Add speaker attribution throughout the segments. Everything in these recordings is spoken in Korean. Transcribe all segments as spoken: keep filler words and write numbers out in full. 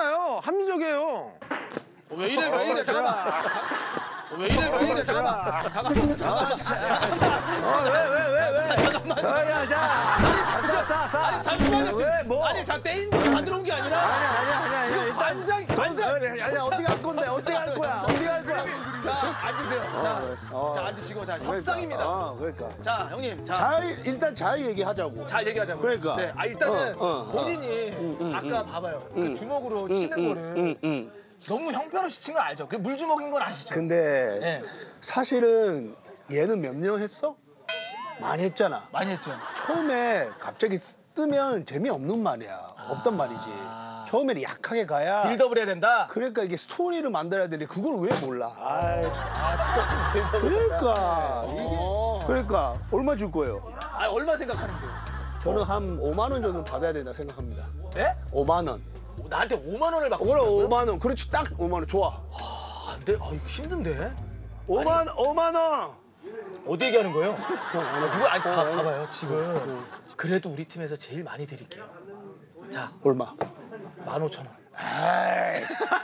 Speaker 1: 맞잖아요. 합리적이에요.
Speaker 2: 왜 이래 왜 이래 잠깐만. 왜 이래 왜 이래 잠깐만. 잠깐만 잠깐만.
Speaker 1: 왜왜 왜 왜?
Speaker 2: 잠깐만.
Speaker 1: 야 자. 싸싸 싸.
Speaker 2: 아니 잠시만요.
Speaker 1: 왜 뭐?
Speaker 2: 아니 자 떼인 거 만들어 온 게 아니라.
Speaker 1: 아니 아니 아니 아니.
Speaker 2: 지금 반장 반장.
Speaker 1: 아니 아니 어디 갈 건데? 어디 갈 거야? 어디 갈 거야?
Speaker 2: 자 앉으세요. 자,
Speaker 1: 어.
Speaker 2: 자 앉으시고 자 협상입니다.
Speaker 1: 어, 그러니까.
Speaker 2: 자 형님 자.
Speaker 1: 잘 일단 잘 얘기하자고.
Speaker 2: 잘 얘기하자고.
Speaker 1: 그러니까.
Speaker 2: 네, 아 일단은
Speaker 1: 어, 어, 어.
Speaker 2: 본인이
Speaker 1: 음, 음,
Speaker 2: 아까
Speaker 1: 음.
Speaker 2: 봐봐요.
Speaker 1: 음.
Speaker 2: 그 주먹으로 치는
Speaker 1: 음,
Speaker 2: 거를
Speaker 1: 음, 음.
Speaker 2: 너무 형편없이 친 거 알죠? 그 물주먹인 건 아시죠?
Speaker 1: 근데
Speaker 2: 네.
Speaker 1: 사실은 얘는 몇 년 했어? 많이 했잖아.
Speaker 2: 많이 했죠.
Speaker 1: 처음에 갑자기 뜨면 재미없는 말이야. 없단 말이지. 처음에는 약하게 가야.
Speaker 2: 빌드업을 해야 된다.
Speaker 1: 그러니까 이게 스토리를 만들어야 되는데 그걸 왜 몰라? 아이,
Speaker 2: 아 스톱 빌드업을.
Speaker 1: 그러니까 이게 그러니까 얼마 줄 거예요?
Speaker 2: 아 얼마 생각하는데요?
Speaker 1: 저는 한 오만 원 정도 받아야 된다 생각합니다.
Speaker 2: 예?
Speaker 1: 오만 원.
Speaker 2: 나한테 오만 원을 받고
Speaker 1: 그래
Speaker 2: 싶다고요?
Speaker 1: 오만 원. 그렇지 딱 오만 원 좋아.
Speaker 2: 아, 안 돼? 아 이거 힘든데?
Speaker 1: 오만 오만 원.
Speaker 2: 어디 얘기하는 거예요? 아, 누구 아니 봐, 봐봐요 지금 그래도 우리 팀에서 제일 많이 드릴게요. 자
Speaker 1: 얼마?
Speaker 2: 만 오천 원.
Speaker 1: 에이.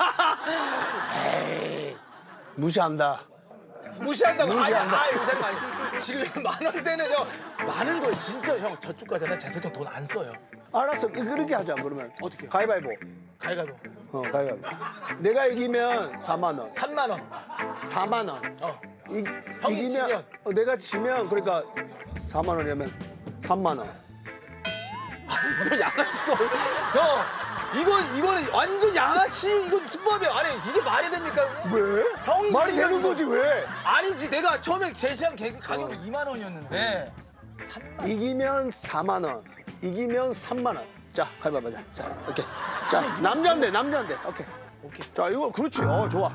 Speaker 1: 에이. 무시한다.
Speaker 2: 무시한다고?
Speaker 1: 무시한다.
Speaker 2: 아니, 아니 무시하는 거 아니. 지금 만 원대는 형 많은 걸 진짜 형 저쪽 가잖아. 재석 형 돈 안 써요.
Speaker 1: 알았어. 그렇게 하자 그러면.
Speaker 2: 어떻게?
Speaker 1: 가위바위보.
Speaker 2: 가위가위보.
Speaker 1: 어, 가위바위보. 내가 이기면 사만 원.
Speaker 2: 삼만 원.
Speaker 1: 사만 원.
Speaker 2: 어.
Speaker 1: 이,
Speaker 2: 형이 지면?
Speaker 1: 어, 내가 지면 그러니까 사만 원이면 삼만 원.
Speaker 2: 이거 양아치고 형 이거 이거는 완전 양아치 이거 수법이야. 아니 이게 말이 됩니까 형님?
Speaker 1: 왜?
Speaker 2: 형이
Speaker 1: 말이
Speaker 2: 이기면
Speaker 1: 되는
Speaker 2: 이거-
Speaker 1: 거지 왜?
Speaker 2: 아니지 내가 처음에 제시한 개- 가격이 이만 원이었는데 삼만
Speaker 1: 이기면 사만 원. 이기면 삼만 원. 자, 가위바위보 하자. 자, 오케이. 자, 남자인데 남자인데. 오케이.
Speaker 2: 오케이.
Speaker 1: 자, 이거 그렇지. 어, 좋아.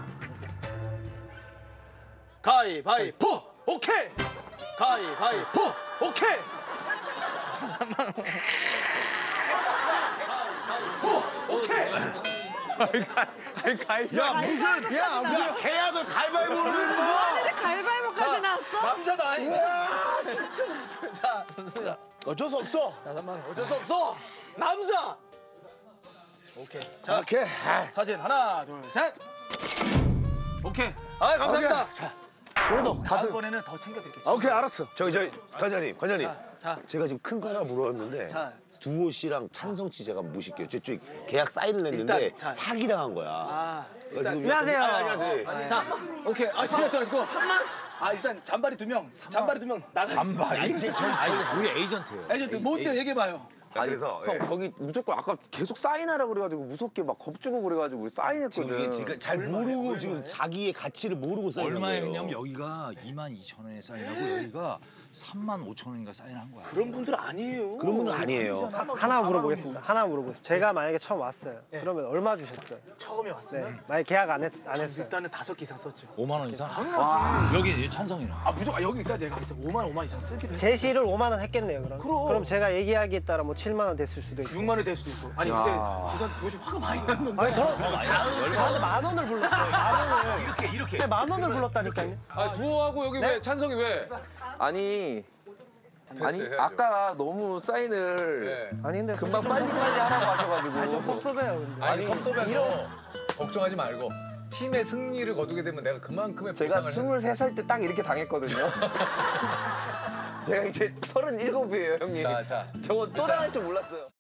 Speaker 2: 가위바위보 오케이. 가위바위보 오케이. 오케이.
Speaker 1: 야, 무슨 야, 무슨 계약을 가위바위보로 해서
Speaker 3: 근데 가위바위보까지 나왔어?
Speaker 2: 남자다 아니지. 진짜. 자, 잠시만.
Speaker 1: 어쩔 수 없어.
Speaker 2: 자, 삼만 원. 어쩔 수 없어. 남자. 오케이. 자,
Speaker 1: 오케이. 아,
Speaker 2: 사진 하나, 둘, 셋. 오케이. 아, 감사합니다.
Speaker 1: 오케이. 자, 그래도 가서
Speaker 2: 다음번에는 더 챙겨드릴게요.
Speaker 1: 아, 오케이, 알았어.
Speaker 4: 저기 저기 관장님 관장님
Speaker 2: 자,
Speaker 4: 제가 지금 큰 거 하나 물어봤는데
Speaker 2: 자.
Speaker 4: 두호 씨랑 찬성 씨 제가 모실게요. 저쪽 계약 사인을 했는데
Speaker 2: 일단, 자.
Speaker 4: 사기당한 거야.
Speaker 2: 아,
Speaker 4: 그래가지고
Speaker 1: 안녕하세요.
Speaker 4: 아, 안녕하세요.
Speaker 2: 자, 오케이. 아, 지났다 가지고 삼만. 아, 일단 잔바리 두 명. 잔바리 두 명 나가. 잔바리.
Speaker 5: 아니 우리 에이전트예요.
Speaker 2: 에이전트 뭔데 얘기해 봐요.
Speaker 4: 아, 그래서 예.
Speaker 5: 형 저기 무조건 아까 계속 사인하라 그래가지고 무섭게 막 겁주고 그래가지고 우리 사인했거든.
Speaker 4: 지금 이게 지금 잘 모르고 지금 자기의 가치를 모르고 사인한
Speaker 6: 얼마에
Speaker 4: 거예요.
Speaker 6: 했냐면 여기가 이만 이천 원에 사인하고 여기가 삼만 오천 원인가 사인한 거야.
Speaker 2: 그런 분들 아니에요.
Speaker 4: 그런 분은 아니에요.
Speaker 7: 하나 물어보겠습니다. 하나 물어보겠습니다. 제가 만약에 처음 왔어요. 그러면 얼마 주셨어요?
Speaker 2: 처음에 왔으면
Speaker 7: 네. 만약 계약 안, 했, 안 했어요.
Speaker 2: 일단은 다섯 개 이상 썼죠.
Speaker 6: 오만 원 이상? 와. 여기 찬성이나.
Speaker 2: 아, 무조건 아, 여기 일단 내가 그래서 오만 오만 이상 쓰기로 했어.
Speaker 7: 제시를 오만 원 했겠네요. 그럼.
Speaker 2: 그럼.
Speaker 7: 그럼 제가 얘기하기에 따라 뭐 칠만 원 됐을 수도 있고.
Speaker 2: 육만 원 될 수도 있고. 아니 근데 죄송한데 도대체 화가 많이 났는데.
Speaker 7: 아니 저 저한테 만 원을 불렀어요. 만 원을.
Speaker 4: 이렇게 이렇게.
Speaker 7: 네, 만 원을 불렀다니까요.
Speaker 8: 아 두호하고 여기 왜 찬성이 왜?
Speaker 5: 아니 아니
Speaker 8: 패스해야죠.
Speaker 5: 아까 너무 사인을
Speaker 8: 네.
Speaker 7: 아니 근데
Speaker 5: 금방 빨리빨리 하라고 하셔가지고.
Speaker 7: 좀 섭섭해요. 근데.
Speaker 8: 아니 섭섭해도 걱정하지 말고 팀의 승리를 거두게 되면 내가 그만큼의
Speaker 5: 제가
Speaker 8: 보상을 해.
Speaker 5: 스물세 살 때 딱 이렇게 당했거든요. 제가 이제 서른일곱이에요 형님.
Speaker 8: 자, 자.
Speaker 5: 저거 또 당할 줄 몰랐어요.